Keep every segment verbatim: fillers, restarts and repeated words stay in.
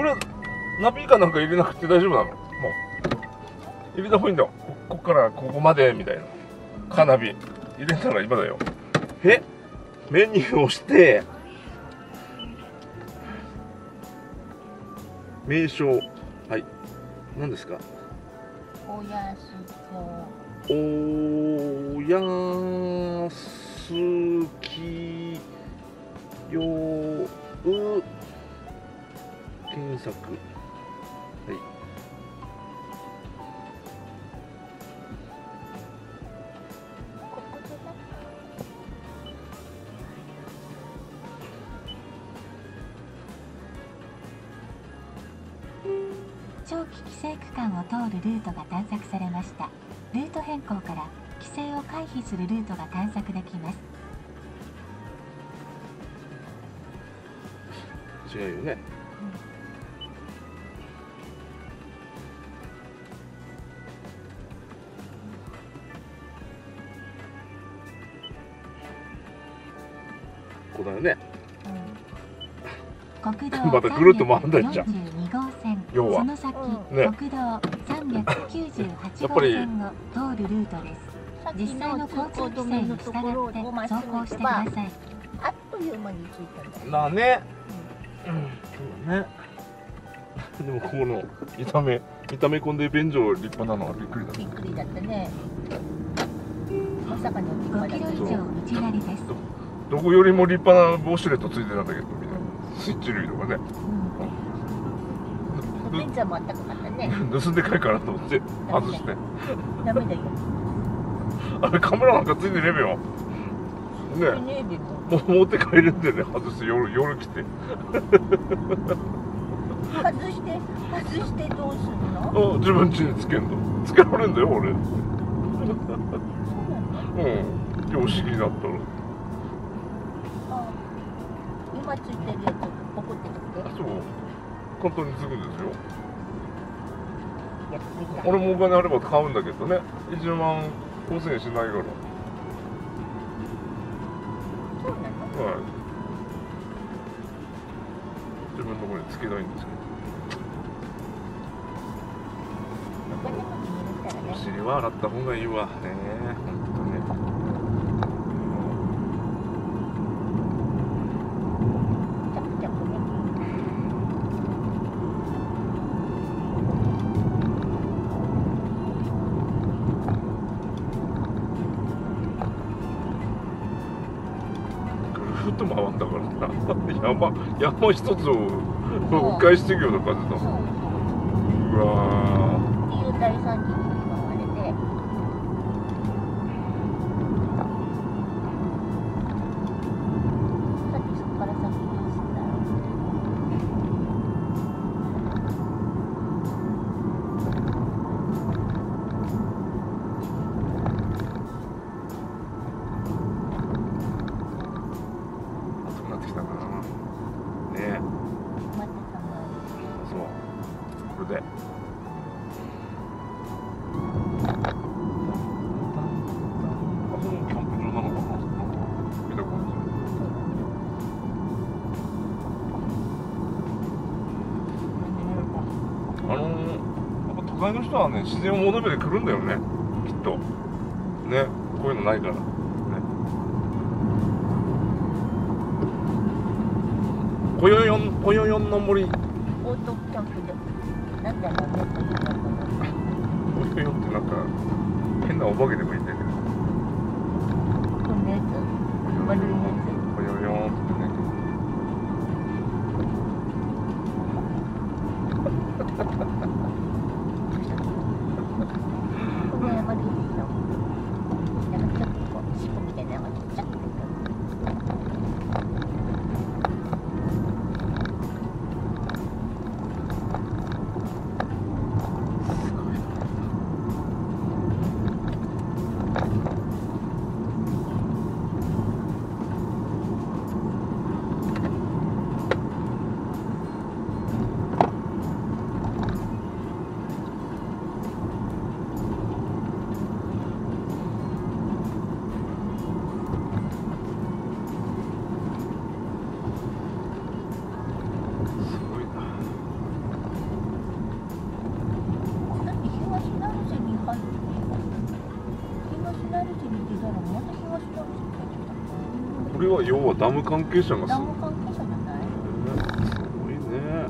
これナビかなんか入れなくて大丈夫なの？もう入れた方がいいんだ。ここっからここまでみたいな。カーナビ入れたら今だよ。え？メニューを押して名称、はい、何ですか？ おやすおやすきよう検索。はい。 ここでね。 長期規制区間を通るルートが探索されました。ルート変更から規制を回避するルートが探索できます。 違うよね。ここだよね。 国道またぐるっと回んだじゃん。 よんじゅうにごうせん、 要はその先、 ね、 国道さんびゃくきゅうじゅうはちごうせんを通るルートです。実際の交通規制に従って走行してください。 あっという間に着いたんだよ。 だね。うん、そうね。でもここの見た目、見た目こんで便所立派なのはびっくりだ。 びっくりだったね。まさかの立ご派だった。 キロ以上内なりです。 どこよりも立派なウォシュレットついてたんだけど、みたいな。スイッチ類とかね。 ベンチャーもあったかかったね。 盗んで帰るかなと思って外して。 ダメだよ。 あれカメラなんかついてねえべよ。ね。 ねえでも。 もう持って帰れんでね、外して夜夜来て。 外して外してどうするの？ あ、自分家につけんの。つけられんだよ俺。うん。不思議だったら。 今ついてるやつポコって取って。 そう。簡単につくんですよ。 やってみた。 俺もお金あれば買うんだけどね。いちまんごせんえんしないから。はい。 そうなの？ 自分のところにつけないんですけど。 お金持ちに入れたらね。 お尻は洗った方がいいわ。ねえ、ほんとね。 チャプチャプね。 ぐるっと回んだからな。山、山一つを迂回していくような感じだそうもん。 そう。 うわっていう大惨事に見舞われて。さてそこから先どうすんだろー、暑くなってきたな。ねえ。 う。また寒い。 そう。これで。あそこもキャンプ場なのかな。見た感じ。あのー、やっぱ都会の人はね、自然を求めてくるんだよね、きっと。ね、こういうのないから。ね。ぽよよん、ぽよよんの森。 オートキャンプで。なんだろうね、こういうのかな。 ぽよよんってなんか、変なお化けでもいいんだよね。 こんなやつ。丸いやぽよよんってね。 つ。こんな丸いでしょ。なんかちょっとこう尻尾みたいなのがちっちゃくて。 は要はダム関係者がすダム関係者じゃない？ すごいね。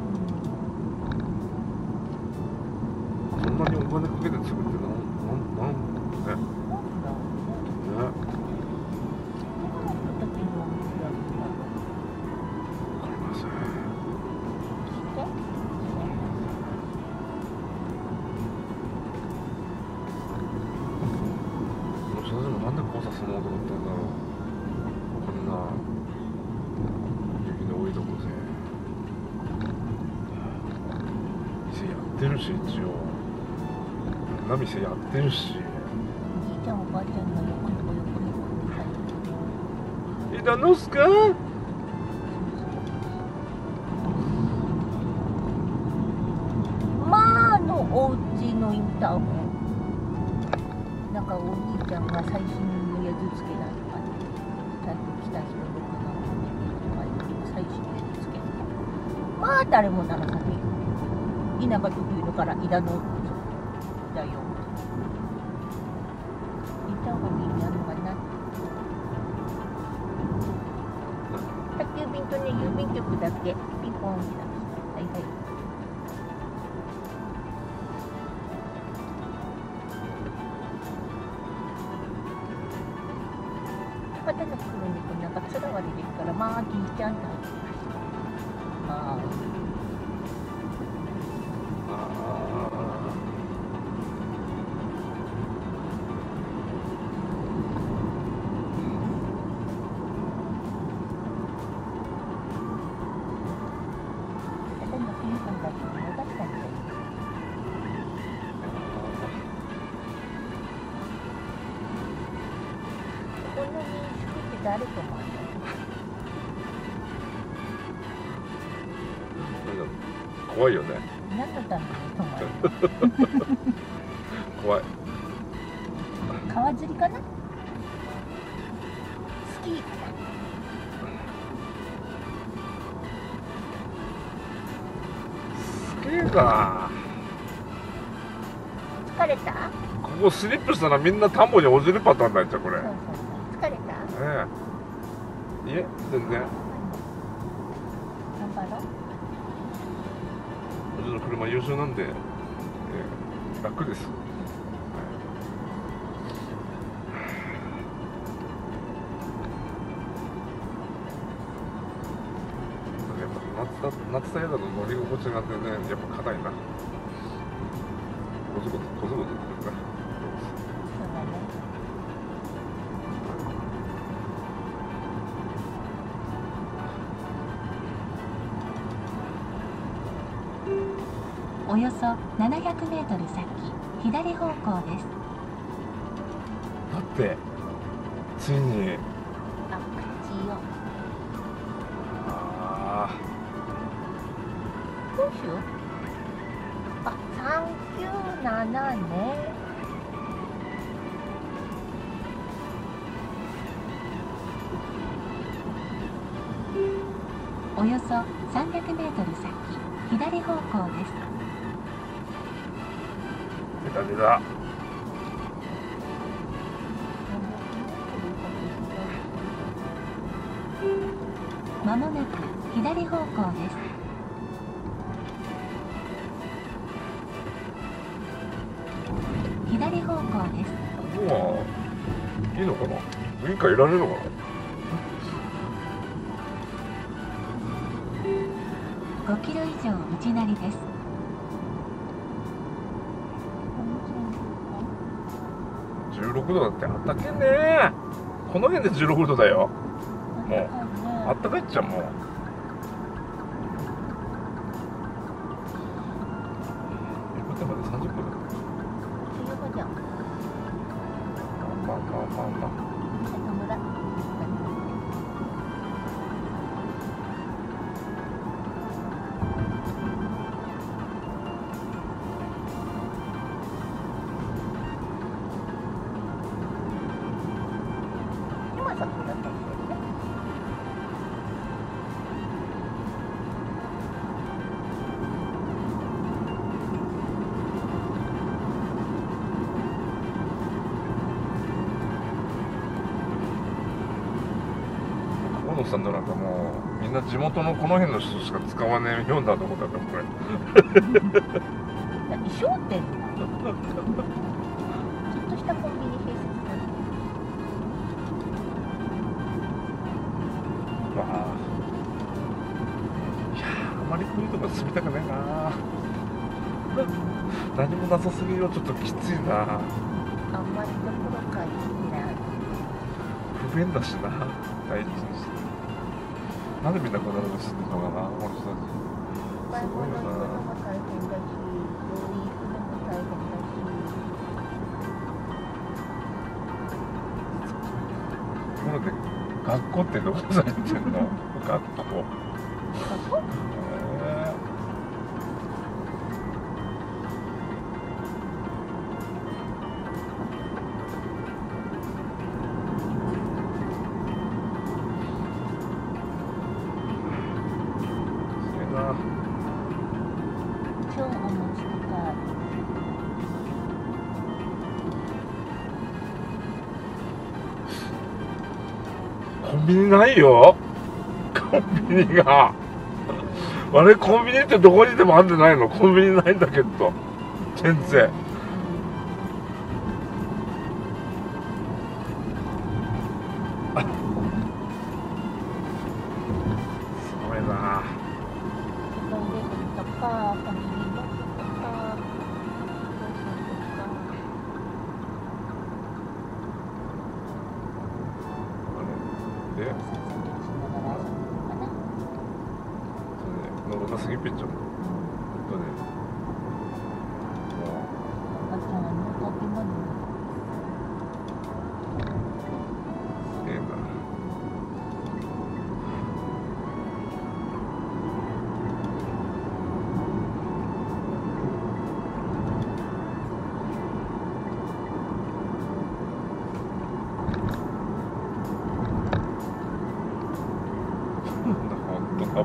そんなにお金かけて作ってなんなんなんね。 なんだろうね。 ね。 形のお店だった。 わかりません。 してそれでもなんで交差するのと思ったんだろう。こんな雪の多いとこで店やってるし、一応こんな店やってるし。 おじいちゃんおばあちゃんが横にこ横にこみたいな。 いたのっすか？ まあのお家のインターホン。なんかお兄ちゃんが最新のやつつけないとかね。最近来た人とかが最新のやつつけない。まあ誰もならない。稲葉得意のから稲のだよ。インターホンになるのかな。宅急便とね郵便局だけピンポンってなってはいはい。またの黒肉なんかつらわりですから、まあじいちゃんって入ってます。まあただのピンポンだけでよかったんだよ。こんなに作って誰と思うの？ 怖いよね。 何のためにと思うの？ 怖い。 川釣りかな？好き。 すげえな。 疲れた？ ここスリップしたらみんな田んぼに落ちるパターンになっちゃうこれ。 そうそうそう。疲れた？ ええ。いえ、全然。 頑張ろう。 うちの車優秀なんで、ええ、楽です。やっぱ夏だ夏タイヤだと乗り心地が全然やっぱ硬いな。コツコツコツコツってるな。 そうだね。 およそななひゃくメートル先、左方向です。 だってついにあ、口よ。 あどうしよう。あ、さんきゅうななね。 およそさんびゃくメートル先、左方向です。 出た出た。 まもなく左方向です。左方向です。 もういいのかな。ウインカーいられるのかな。 ごキロ以上内なりです。 じゅうろくどだってあったけんね。この辺でじゅうろくどだよ。もうあったかいっちゃもう。これまでさんじゅっぷんだ。 十分じゃん。 まあまあまあまあ。 瀬戸村。今さっきだったんだよね。 したんだ。なんかもうみんな地元のこの辺の人しか使わねえようだと思ったんだこれ。 商店ちょっとしたコンビニ併設されてる。 まあいやー、あまりこういうとこ住みたくないな。何もなさすぎよ、ちょっときついな。 あんまりどころかいいな。 不便だしな、大事にして。なんでみんなこんなことするのかな、この人たち。 買い物行くのも大変だし、病院行くのも大変だし。 ところで学校ってどこされてんの？学校。 学校？ えー超お持ちとか。 コンビニないよ。コンビニが。あれ、コンビニってどこにでもあんでないの？コンビニないんだけど。全然。あ、すごいな。 トイレとか、ファミリーマートとか、ローソンとか。 で、 説明しながら遊ぶのかな。 喉がすぎっぺっちゃう。本当に。も赤ちゃんの建物。 う、ええな。本当危ないわ。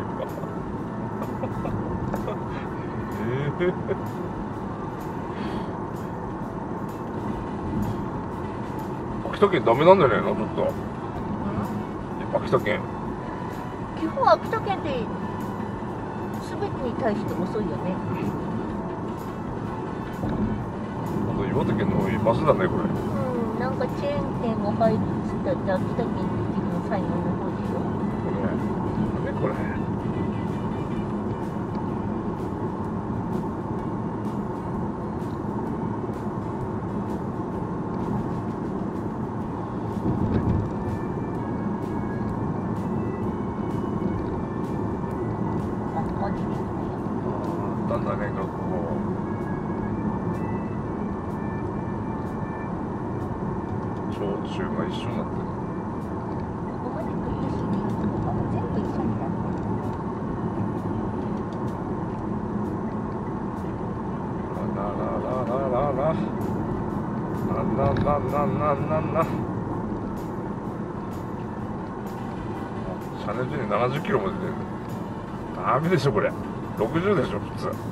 ええ。秋田県ダメなんじゃねえの？ちょっと。秋田県。 基本秋田県で全てに対して遅いよね。 あと岩手県の方がマシだねこれ。 うん、なんかチェーン店が入るっつったって秋田県って基本最後の方でしょ。 これ。何これ。 あ、マジで。 だんだんね、学校。小中が一緒になってる。 ここまで来ると市民とかも全部一緒になってる。 ララララララなんなんなんなんなんなんなん。車ネジにななじゅっキロも出てる。ダメでしょこれ。ろくじゅうでしょ普通。 標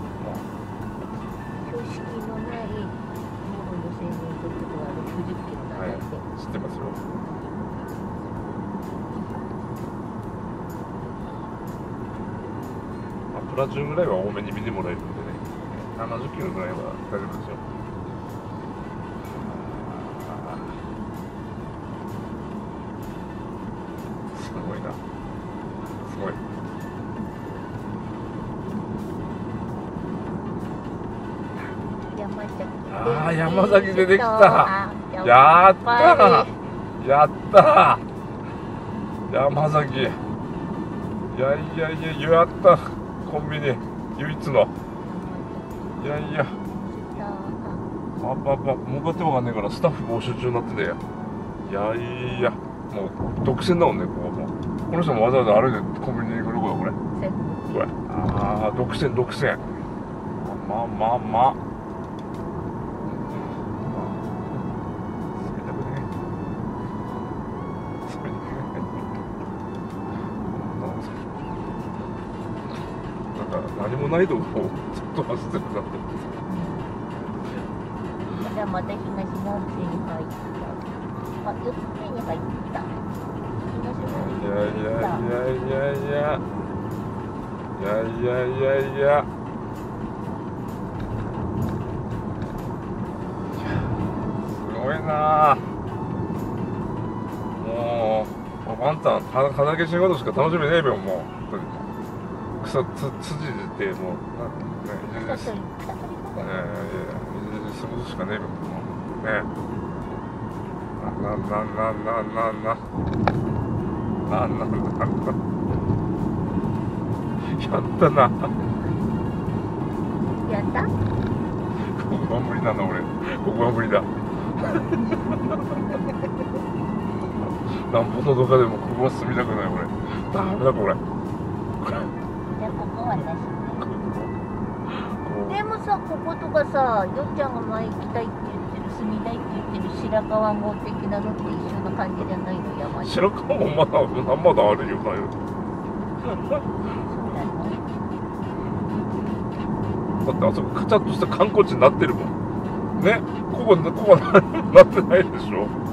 識のない道路の制限速度はろくじゅっキロなんはいだって。、 知ってますよ。まあ、プラチュンぐらいは多めに見てもらえるんでね、ななじゅっキロぐらいは大丈夫ですよ。あー、すごいな。すごい。 山崎。 あー、山崎出てきた。 あやったやっぱーやったー山崎。いやいやいや、やった。コンビニ唯一の。いやいや、あばば、儲かってもわかんねえからスタッフ募集中になってて。いやいや、もう独占だもんね、ここもう。この人もわざわざ歩いてコンビニに来ることこれ。これ。ああ、独占、独占。まあまあまあ。住みたくねえ。住みたくねえ。なんか何もないとこをずっと走ってるなって。 まだまだ東南西に入った。あ、四つ目に入った。東いやいやいやいやいやいやいやいやいやすごいな。もうもうワンタン鼻鼻毛仕事しか楽しみねえべよ。もう本当に草つつじってもうなんねいじりすいやいやいやいじりすることしかねえべよ。もうねなななななななななななやったな。 やった？ ここは無理だな俺。ここは無理だ。なんぼのどかでもここは住みたくない俺。ダメだこれ。 じゃあここはなしね。でもさ、こことかさ、よっちゃんが前行きたいって言ってる、住みたいって言ってる白川郷的なのって一緒な感じじゃないの？山に。 白川もまだまだあるよなよ。 そうなの？ だってあそこカチャッとした観光地になってるもんね。ここここ何もなってないでしょ。